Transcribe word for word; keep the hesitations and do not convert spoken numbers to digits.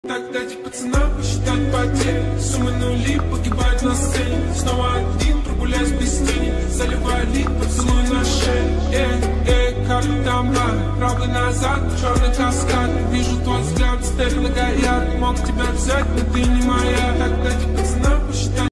Так дайте пацанам посчитать потери. Суммы нули погибают на сцене. Снова один, прогуляюсь без тени. Заливаю лик, поцелуй на шее. Эй, эй, как там надо? Правый назад, черный каскад. Вижу твой взгляд, степенно горят. Мог тебя взять, но ты не моя. Так дайте